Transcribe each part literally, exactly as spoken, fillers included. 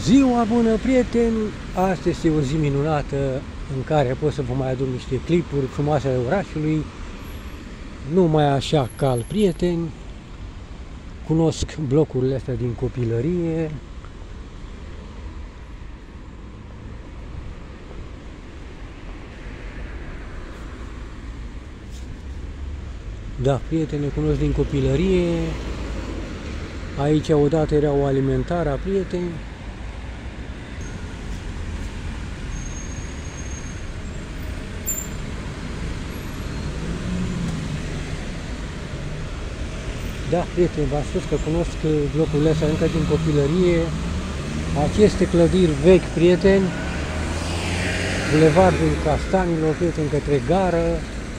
Ziua bună, prieteni! Astăzi este o zi minunată în care pot să vă mai adun niște clipuri frumoase ale orașului. Nu mai așa cald, prieteni. Cunosc blocurile astea din copilărie. Da, prieteni, cunosc din copilărie. Aici odată era o alimentară, prieteni. Da, prieteni, v-am spus că cunosc blocurile astea încă din copilărie. Aceste clădiri vechi, prieteni. Bulevardul Castanilor, prieteni, către gară.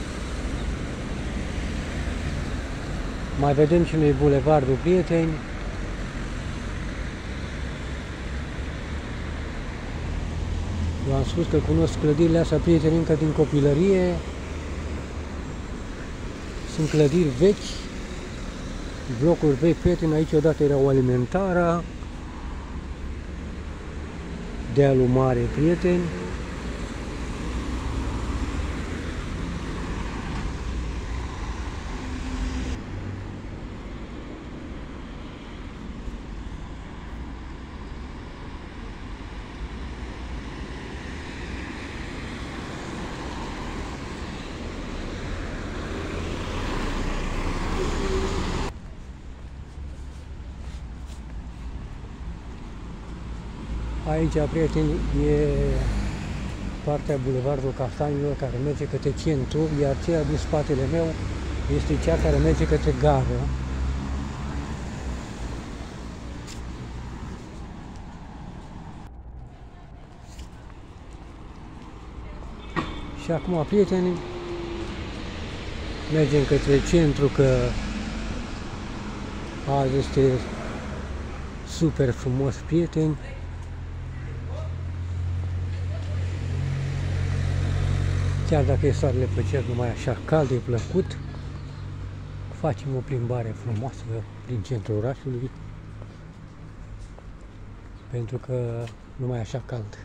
Mai vedem și noi bulevardul, prieteni. V-am spus că cunosc clădirile astea, prieteni, încă din copilărie. Sunt clădiri vechi, blocuri vechi, prieteni. Aici odată era o alimentară, dealul mare, prieteni. Aici, prieteni, e partea bulevardului Castanilor care merge către centru, iar cea din spatele meu este cea care merge către gară. Și acum, prieteni, mergem către centru, că azi este super frumos, prieteni. Chiar dacă e soarele pe cer, numai așa cald, e plăcut, facem o plimbare frumoasă prin centrul orașului, pentru că numai așa cald.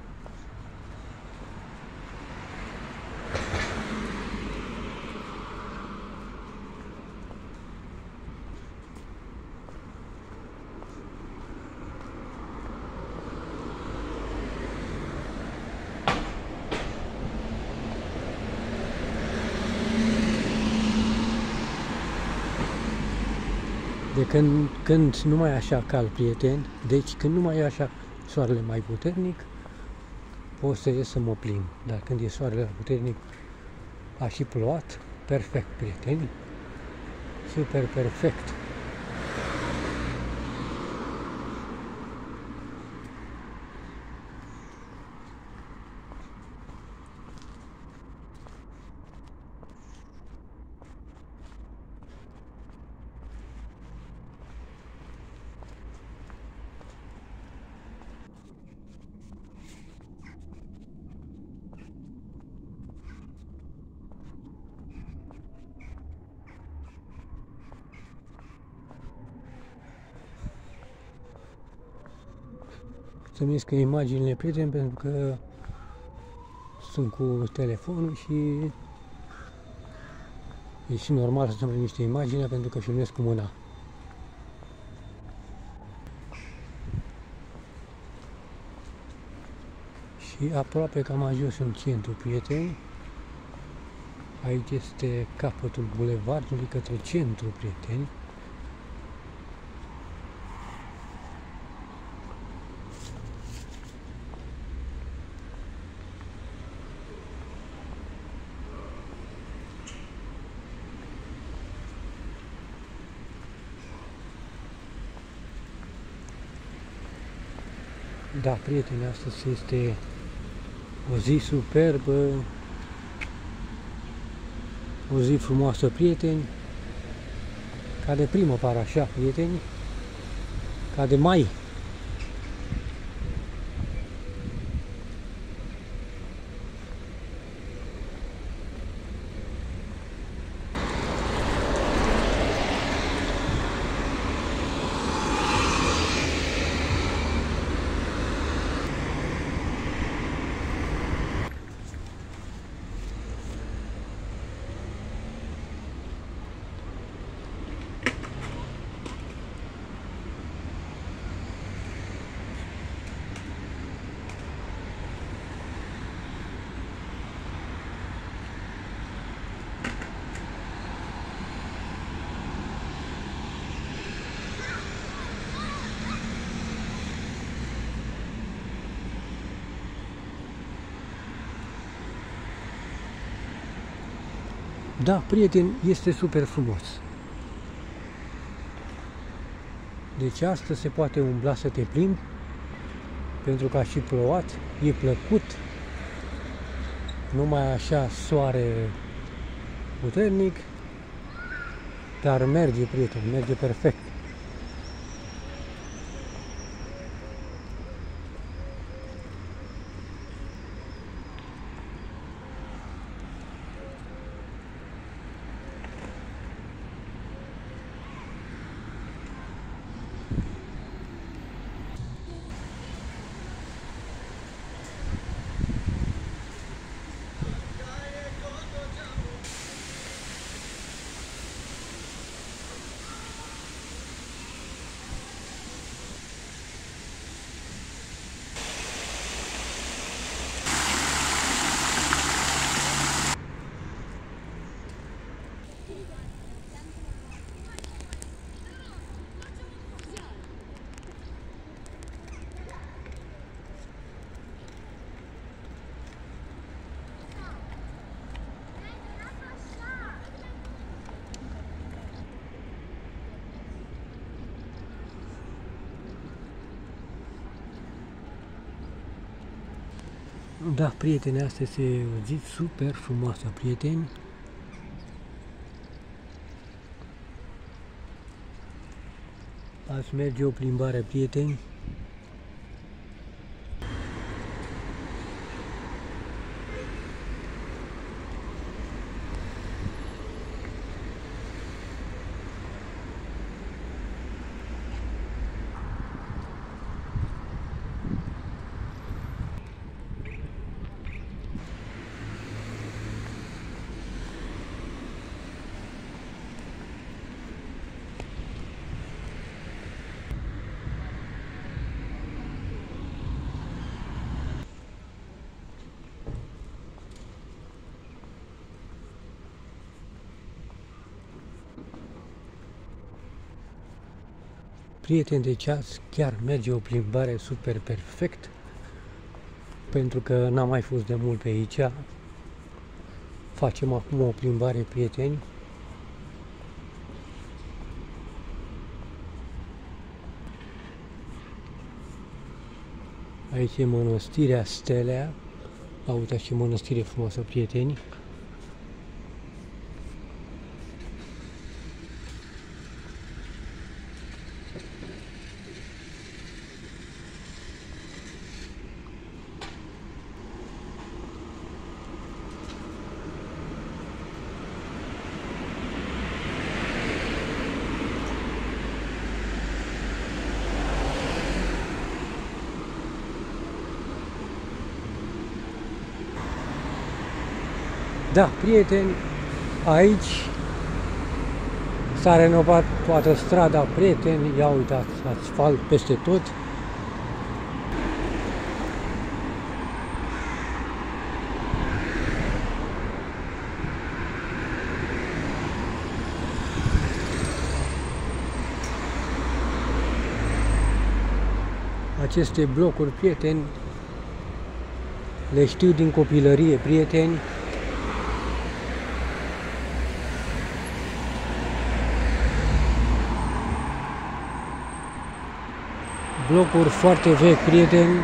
De când, când nu mai e așa cald, prieteni, deci când nu mai e așa soarele mai puternic, pot să ies să mă plimb. Dar când e soarele puternic, a și plouat, perfect, prieteni, super perfect. Să mișcă imaginile, prieteni, pentru că sunt cu telefonul și e și normal să îmi niște imagini, pentru că filmez cu mâna. Și aproape că am ajuns în centru, prieteni. Aici este capătul bulevardului către centru, prieteni. Da, prieteni, astăzi este o zi superbă, o zi frumoasă, prieteni, ca de primăvară, așa, prieteni, ca de mai. Da, prieteni, este super frumos. Deci astăzi se poate umbla să te plimbi, pentru că a și plouat, e plăcut, numai așa soare puternic, dar merge, prieteni, merge perfect. Da, prieteni, asta este o zi super frumoasă, prieteni. Azi merge o plimbare, prieteni. Prieteni, deci azi chiar merge o plimbare super perfect, pentru că n-am mai fost de mult pe aici. Facem acum o plimbare, prieteni. Aici e mănăstirea Stelea. Uitați ce mănăstire frumoasă, prieteni. Da, prieteni, aici s-a renovat toată strada, prieteni, ia uitați, asfalt peste tot. Aceste blocuri, prieteni, le știu din copilărie, prieteni. Blocuri foarte vechi, prieteni.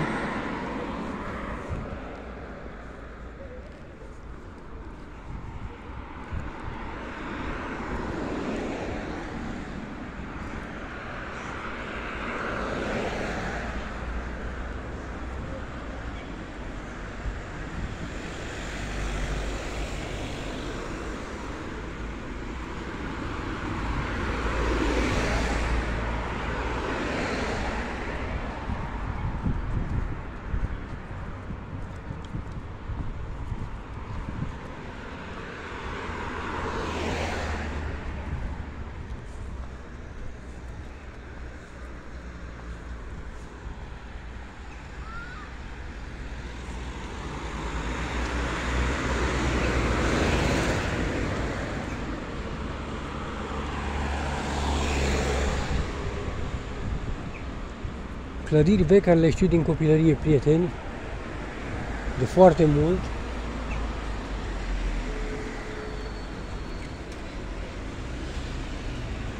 Clădiri vechi care le știu din copilărie, prieteni, de foarte mult.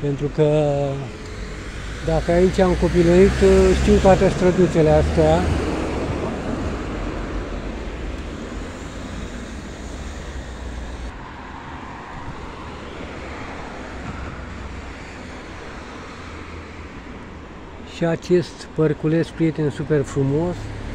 Pentru că dacă aici am copilărit, știu toate străduțele astea. Și acest părculeț, prieten, super frumos.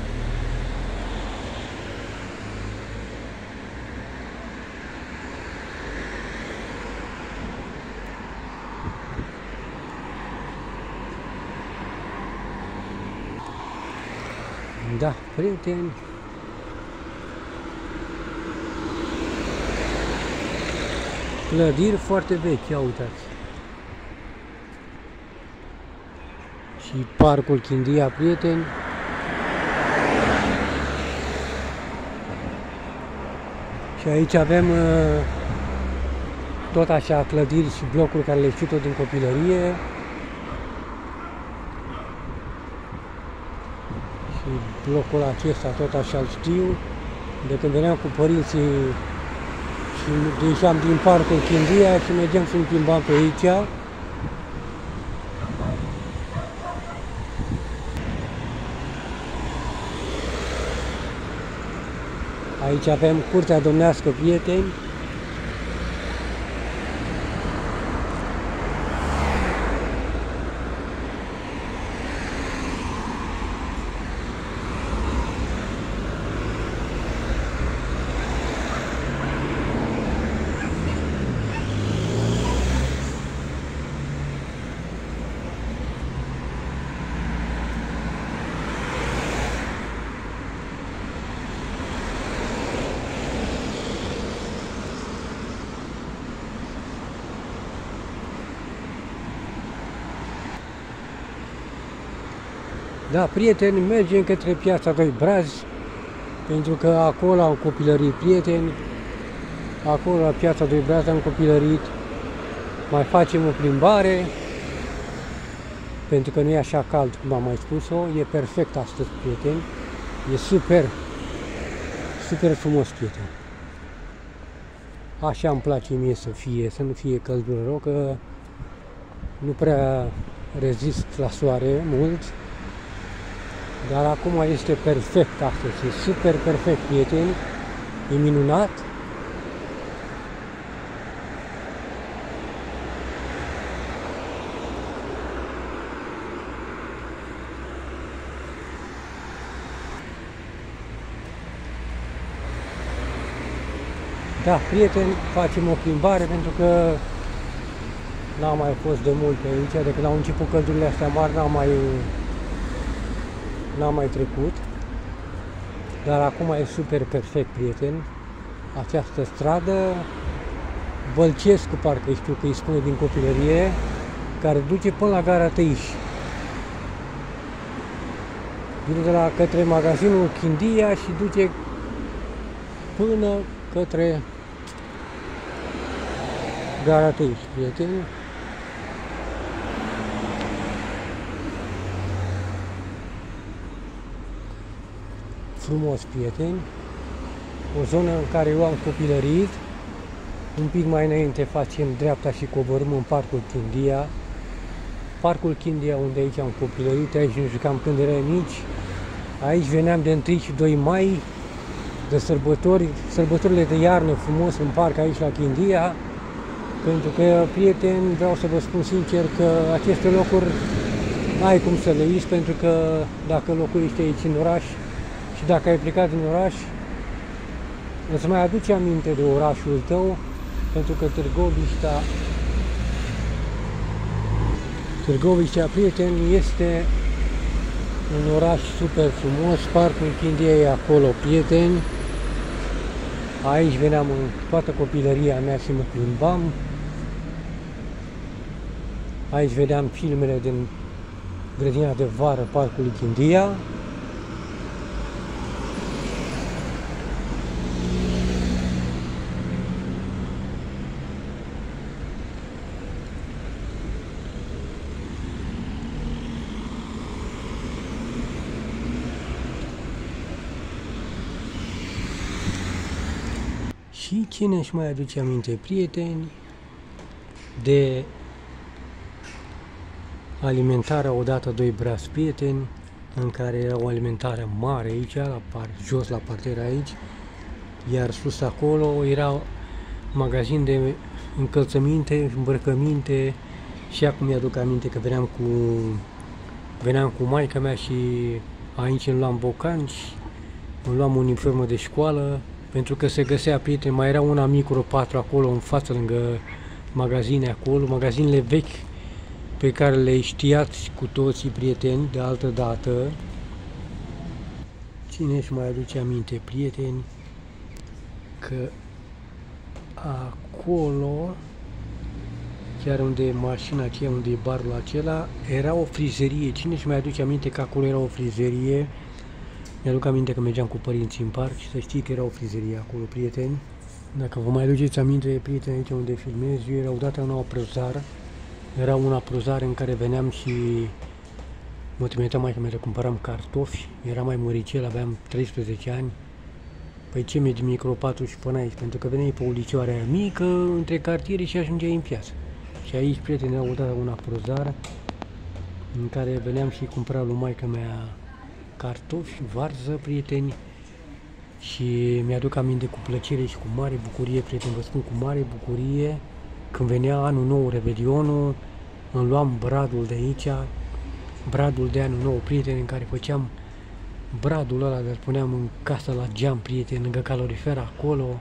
Da, prieteni, clădiri foarte vechi, ia uitați. Și parcul Chindia, prieteni. Și aici avem uh, tot așa clădiri și blocuri care le știu tot din copilărie. Și blocul acesta tot așa îl știu. De când veneam cu părinții și ieșeam din parcul Chindia și mergeam să ne plimbam pe aici. Aici avem curtea domnească, prieteni. Da, prieteni, mergem către Piața Doi Brazi, pentru că acolo am copilărit, prieteni. Acolo, la Piața Doi Brazi, am copilărit. Mai facem o plimbare, pentru că nu e așa cald, cum am mai spus-o. E perfect astăzi, prieteni. E super, super frumos, prieteni. Așa îmi place mie să fie, să nu fie căldură, că nu prea rezist la soare mult. Dar acum este perfect astăzi, e super perfect, prieteni, e minunat. Da, prieteni, facem o plimbare pentru că n-am mai fost de mult pe aici, de când au început căldurile astea mari, n-am mai n-am mai trecut, dar acum e super perfect, prieteni. Această stradă, Bălcescu, parcă știu că îi spune din copilărie, care duce până la gara Tăiș. Vine de la către magazinul Chindia și duce până către gara Tăiș, prieteni. Frumos, prieteni, o zonă în care eu am copilărit. Un pic mai înainte facem dreapta și coborâm în parcul Chindia. Parcul Chindia, unde aici am copilărit, aici ne jucam când eram mici. Aici veneam de întâi și doi mai, de sărbători, sărbătorile de iarnă frumos în parc aici la Chindia. Pentru că, prieteni, vreau să vă spun sincer că aceste locuri n-ai cum să le uiți, pentru că dacă locuiești aici în oraș și dacă ai plecat din oraș, îți mai aduce aminte de orașul tău, pentru că Târgoviștea, Târgoviștea, prieteni, este un oraș super frumos. Parcul Chindia e acolo, prieteni. Aici veneam în toată copilăria mea și mă plimbam. Aici vedeam filmele din grădina de vară, parcului Chindia. Și cine își mai aduce aminte, prieteni, de alimentarea odată doi brați prieteni, în care era o alimentare mare aici, la par, jos la parter aici, iar sus acolo era magazin de încălțăminte, îmbrăcăminte, și acum mi-aduc aminte că veneam cu veneam cu maica mea și aici îmi luam bocanci, îmi luam uniformă de școală, pentru că se găsea, prieteni, mai era una micro patru acolo în față, lângă magazine acolo, magazinele vechi pe care le știați cu toții, prieteni, de altă dată. Cine își mai aduce aminte, prieteni, că acolo, chiar unde e mașina aceea, unde e barul acela, era o frizerie. Cine își mai aduce aminte că acolo era o frizerie? Mi-aduc aminte că mergeam cu părinții în parc și să știi că era o frizerie acolo, prieteni. Dacă vă mai aduceți aminte, prieteni, aici unde filmez, eu era odată în o prăzară. Era una prăzară în care veneam și mă trimiteam mai că mi cumpăram cartofi. Era mai măricel, aveam treisprezece ani. Păi ce mergi din micro patru și până aici? Pentru că veneai pe o licioare aia mică, între cartiere și ajungeai în piață. Și aici, prieteni, era odată una prăzară în care veneam și cumpăram lui maică mea cartofi, varză, prieteni, și mi-aduc aminte cu plăcere și cu mare bucurie, prieteni, vă spun, cu mare bucurie, când venea anul nou, Revelionul, îmi luam bradul de aici, bradul de anul nou, prieteni, în care făceam bradul ăla, îl puneam în casa la geam, prieteni, lângă calorifer acolo,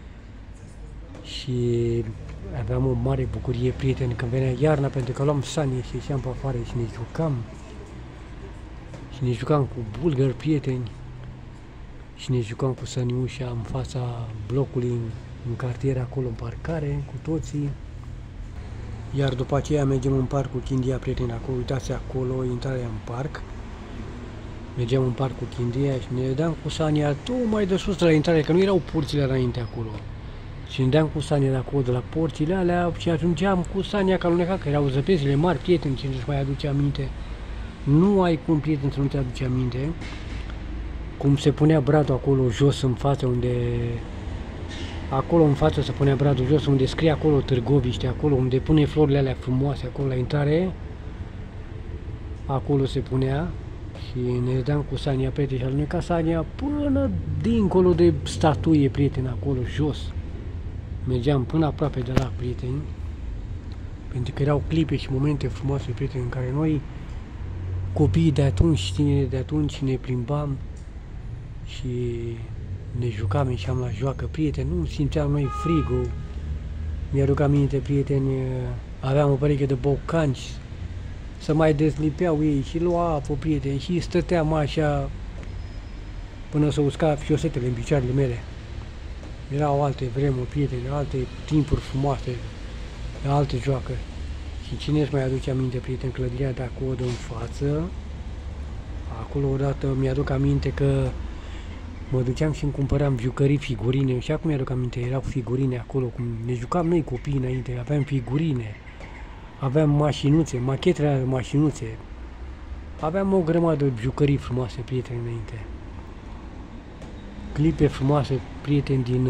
și aveam o mare bucurie, prieteni, când venea iarna, pentru că luam sanie și ieșeam pe afară și ne jucam. Și ne jucam cu bulgări, prieteni, și ne jucam cu săniușa în fața blocului, în, în cartier, acolo, în parcare, cu toții. Iar după aceea mergem în parcul Chindia, prieteni, acolo, uitați acolo, intrarea în parc. Mergeam în parcul Chindia și ne dădeam cu sania tot mai de sus de la intrare, că nu erau porțile înainte acolo. Și ne dădeam cu sania de acolo, de la porțile alea, și ajungeam cu sania ca luneca, că erau zăpezile mari, prieteni, cine își mai aduce aminte. Nu ai cum, prieten, să nu te aduce aminte cum se punea bradul acolo jos în față, unde acolo în față se punea bradul jos, unde scrie acolo Târgoviște, acolo unde pune florile alea frumoase, acolo la intrare, acolo se punea și ne dădeam cu sania, prieteni, și aluneca sania până dincolo de statuie, prieteni, acolo jos. Mergeam până aproape de la, prieteni, pentru că erau clipe și momente frumoase, prieteni, în care noi, copiii de atunci, tinerii de atunci, ne plimbam și ne jucam, ieșeam la joacă, prieteni, nu simțeam noi frigul. Mi-aduc aminte, prieteni, aveam o pereche de bocanci, să mai dezlipeau ei și lua apă, prieteni, și stăteam așa până să usca fiosetele în picioarele mele. Erau alte vremuri, prieteni, alte timpuri frumoase, alte joacă. Și cine își mai aduce aminte, prieteni, clădirea de acolo în față, acolo odată mi-aduc aminte că mă duceam și îmi cumpăram jucării, figurine, și acum mi-aduc aminte, erau figurine acolo, cum ne jucam noi copii înainte, aveam figurine, aveam mașinuțe, machetele de mașinuțe, aveam o grămadă de jucării frumoase, prieteni, înainte. Clipe frumoase, prieteni, din,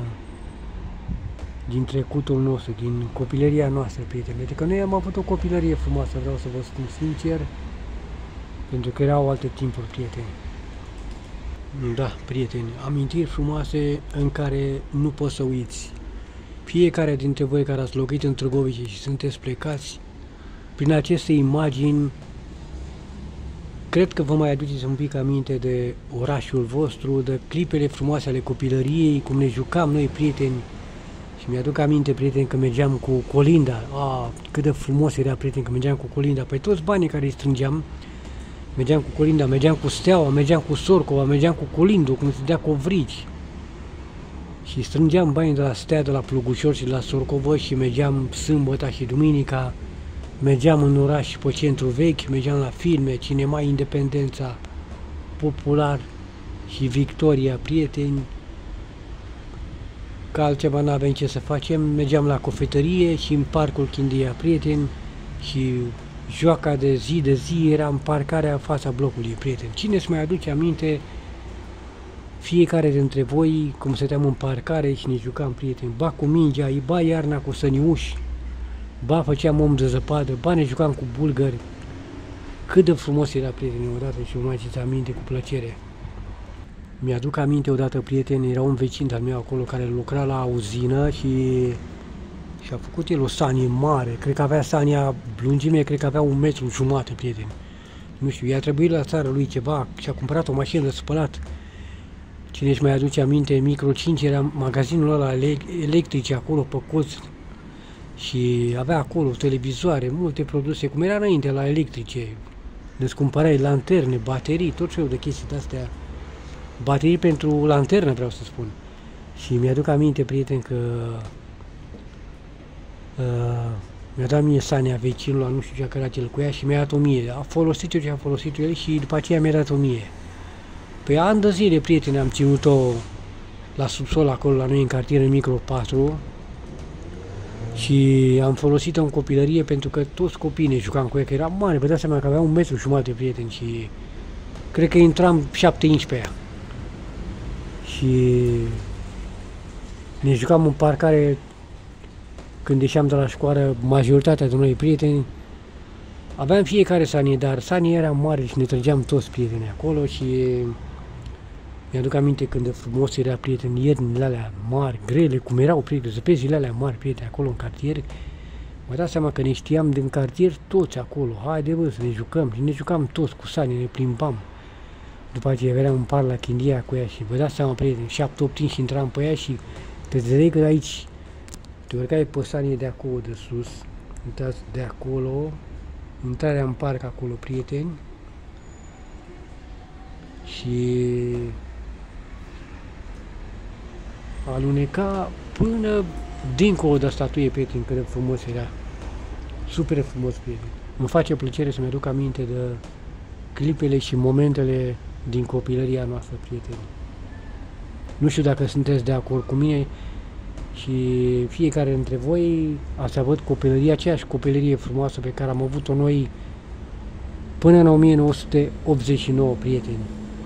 din trecutul nostru, din copilăria noastră, prieteni, pentru că noi am avut o copilărie frumoasă, vreau să vă spun sincer, pentru că erau alte timpuri, prieteni. Da, prieteni, amintiri frumoase în care nu poți să uiți. Fiecare dintre voi care ați locuit în Târgoviște și sunteți plecați, prin aceste imagini, cred că vă mai aduceți un pic aminte de orașul vostru, de clipele frumoase ale copilăriei, cum ne jucam noi, prieteni. Și mi-aduc aminte, prieteni, că mergeam cu colinda. Ah, cât de frumos era, prieteni, că mergeam cu colinda. Păi toți banii care îi strângeam, mergeam cu colinda, mergeam cu steaua, mergeam cu sorcova, mergeam cu colindul, cum se dea covrici. Și strângeam banii de la stea, de la Plugușor și de la Sorcovă și mergeam sâmbăta și duminica. Mergeam în oraș pe centru vechi, mergeam la filme, Cinema Independența, Popular și Victoria, prieteni. Că altceva n-avem ce să facem, mergeam la cofetărie și în parcul Chindia, prieteni, și joaca de zi de zi era în parcarea în fața blocului, prieteni. Cine își mai aduce aminte, fiecare dintre voi, cum stăteam în parcare și ne jucam, prieteni, ba cu mingea, ba iarna cu săniuși, ba făceam om de zăpadă, ba ne jucam cu bulgări. Cât de frumos era, prieteni, odată și vă mai țineți aminte cu plăcere. Mi-aduc aminte odată, prieteni, era un vecin de-al meu acolo care lucra la uzină și și a făcut el o sanie mare, cred că avea sania lungime, cred că avea un metru jumate, prieteni. Nu știu, i-a trebuit la țară lui ceva și a cumpărat o mașină de spălat. Cine își mai aduce aminte, Micro cinci era magazinul ăla electrice acolo pe colț și avea acolo televizoare, multe produse, cum era înainte la electrice. Îți cumpărai lanterne, baterii, tot felul de chestii de-astea. Baterii pentru lanternă, vreau să spun. Și mi-aduc aminte, prieten, că uh, mi-a dat mie sania vecinul, nu știu ce care cel cu ea și mi-a dat o mie. A folosit-o ce a folosit el și după aceea mi-a dat o mie. Pe ani de zile, prieteni, am ținut-o la subsol acolo la noi în cartier, în Micro patru și am folosit-o în copilărie pentru că toți copiii ne jucam cu ea, că era mare, vă dați seama că avea un metru jumate, prieteni, și cred că intram șapte inci pe ea. Și ne jucam în parcare când ieșeam de la școală, majoritatea de noi prieteni. Aveam fiecare sanie, dar sania era mare și ne trăgeam toți prietenii acolo și mi-aduc aminte când de frumos era, prieteni, iernile alea mari, grele, cum erau, prieteni, zăpezile alea mari, prieteni, acolo în cartier. Mă dați seama că ne știam din cartier toți acolo, haide bă să ne jucăm și ne jucam toți cu sanie, ne plimbam. După aceea veneam în par la Chindia cu ea și vă dați seama, prieteni, șapte opt și intram pe ea și te înțeleg că aici te urcai pe sanie de acolo de sus, uitați de acolo, intrarea în parc acolo, prieteni, și aluneca până dincolo de statuie, prieteni, cât de frumos era. Super frumos, prieteni. Îmi face plăcere să-mi aduc aminte de clipele și momentele din copilăria noastră, prieteni. Nu știu dacă sunteți de acord cu mine și fiecare dintre voi ați avut copilăria, aceeași copilărie frumoasă pe care am avut-o noi până în o mie nouă sute optzeci și nouă, prieteni.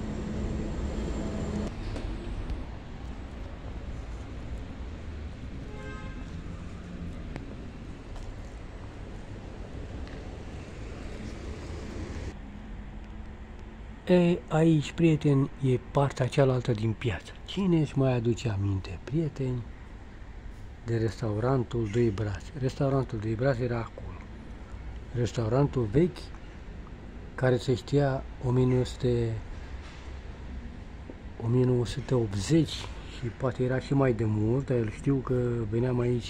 E, aici, prieteni, e partea cealaltă din piață. Cine își mai aduce aminte, prieteni, de restaurantul Doi Brațe? Restaurantul Doi Brațe era acolo. Restaurantul vechi, care se știa o mie nouă sute optzeci și poate era și mai de mult, dar știu că veneam aici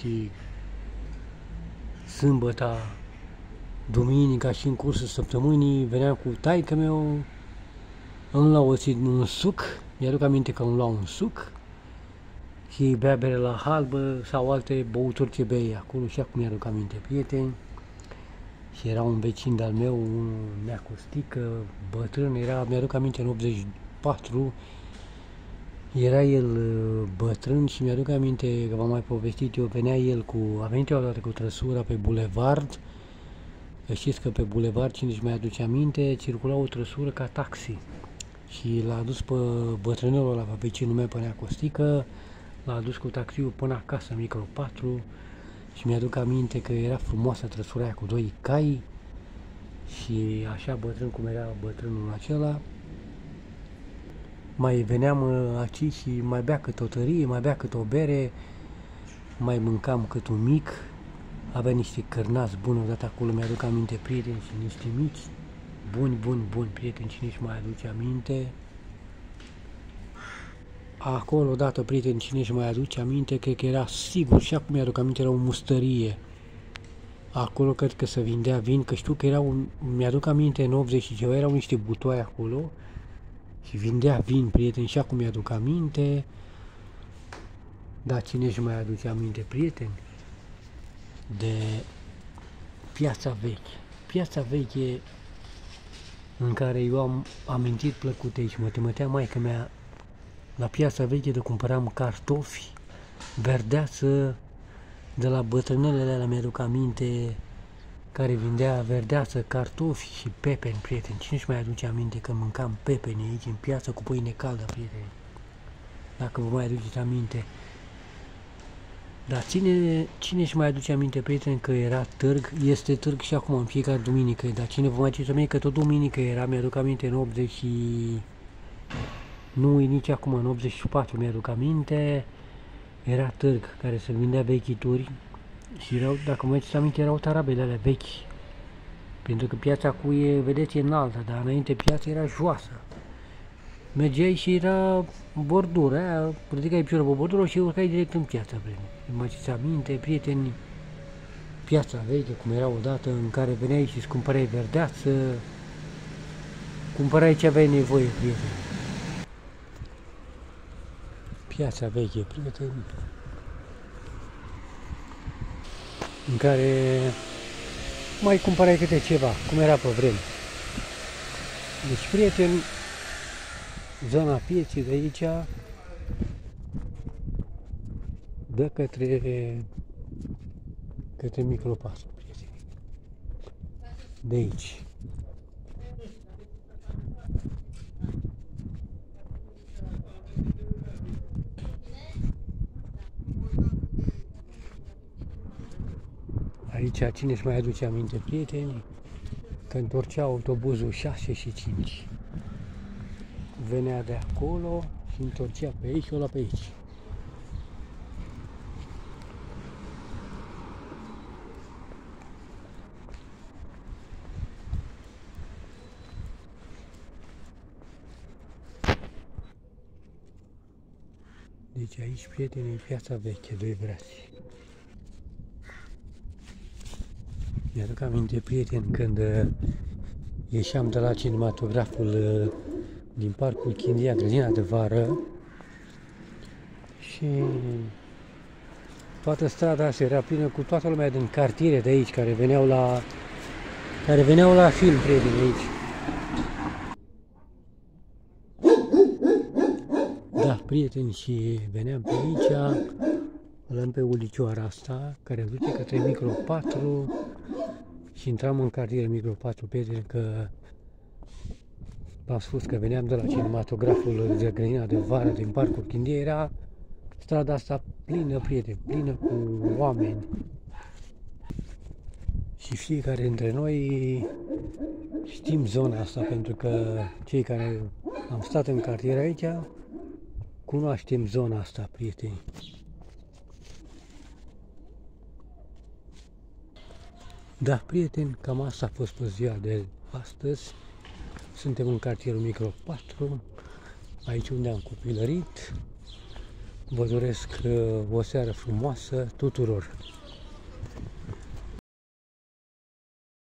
sâmbăta, duminica și în cursul săptămânii, veneam cu taică meu, îmi lua un suc, mi-aduc aminte că îmi lua un suc și bea bere la halbă sau alte băuturi ce bei acolo și acum mi-aduc aminte, prieteni. Și era un vecin de-al meu, un neacostică, bătrân, era, mi-aduc aminte, în optzeci și patru, era el bătrân și mi-aduc aminte că v-am mai povestit eu, venea el cu, a venit eu odată cu trăsura pe bulevard. Știți că pe bulevard, cine își mai aduce aminte, circula o trăsură ca taxi și l-a adus pe bătrânelul ăla, pe vecinul meu, pe neacostică, l-a adus cu taxiul până acasă, Micro patru, și mi-aduc aminte că era frumoasă trăsura aia cu doi cai și așa bătrân cum era bătrânul acela. Mai veneam aici și mai bea cât o tărie, mai bea cât o bere, mai mâncam cât un mic. Avea niște cărnați buni odată acolo, mi-aduc aminte, prieteni, și niște mici, buni, buni, buni, prieteni, cine își mai aduce aminte. Acolo odată, prieteni, cine își mai aduce aminte, cred că era sigur, și acum mi-aduc aminte, era o mustărie. Acolo cred că se vindea vin, că știu că era un, mi-aduc aminte, în optzeci și ceva, erau niște butoaie acolo și vindea vin, prieteni, și acum mi-aduc aminte. Dar cine își mai aduce aminte, prieteni, de Piața Veche. Piața Veche în care eu am amintit plăcute și mă temătea maică mea. La Piața Veche de cumpăram cartofi, verdeață, de la bătrânelele alea mi-aduc aminte, care vindea verdeață, cartofi și pepeni, prieteni. Cine își mai aduce aminte că mâncam pepeni aici în piață cu pâine caldă, prieteni? Dacă vă mai aduceți aminte. Dar cine, cine își mai aduce aminte, prieteni, că era târg? Este târg și acum, în fiecare duminică. Dar cine vă mai aduce aminte că tot duminică era? Mi-aduc aminte în optzeci și... Nu, nici acum, în optzeci și patru mi-aduc aminte. Era târg care se vindea vechituri. Și erau, dacă mă aduceți aminte, erau tarabele alea vechi. Pentru că piața cu e, vedeți, e înaltă, dar înainte piața era joasă. Mergeai și era bordură, aia, ridicai piciorul pe bordură și urcai direct în piața, prieteni. Mă aduceți aminte, prieteni, piața veche, cum era odată, în care veneai și îți cumpărai verdeață, cumpărai ce aveai nevoie, prieteni. Piața veche, prieteni, în care mai cumpărai câte ceva, cum era pe vreme. Deci, prieteni, zona pieții de aici dă către, către Micropatru, prieteni. De aici. Aici, cine își mai aduce aminte, prieteni, că întorcea autobuzul șase și cinci. Venea de acolo și întorcea pe aici, ăla pe aici. Deci aici, prieteni, e piața veche, doi brați. Mi-aduc aminte, prieteni, când ieșeam de la cinematograful din Parcul Chindia, grădina de vară, și toată strada asta era plină cu toată lumea din cartiere de aici, care veneau la, care veneau la film, prieteni, aici. Da, prieteni, și veneam pe aici, luăm pe ulicioara asta, care duce către Micropatru, și intram în cartier Micropatru, prieteni, că v-am spus că veneam de la cinematograful de grădina de vară din Parcul Chindia, era strada asta plină, prieteni, plină cu oameni. Și fiecare dintre noi știm zona asta, pentru că cei care am stat în cartier aici, cunoaștem zona asta, prieteni. Da, prieteni, cam asta a fost pe ziua de astăzi. Suntem în cartierul Micropatru, aici unde am copilărit. Vă doresc o seară frumoasă tuturor!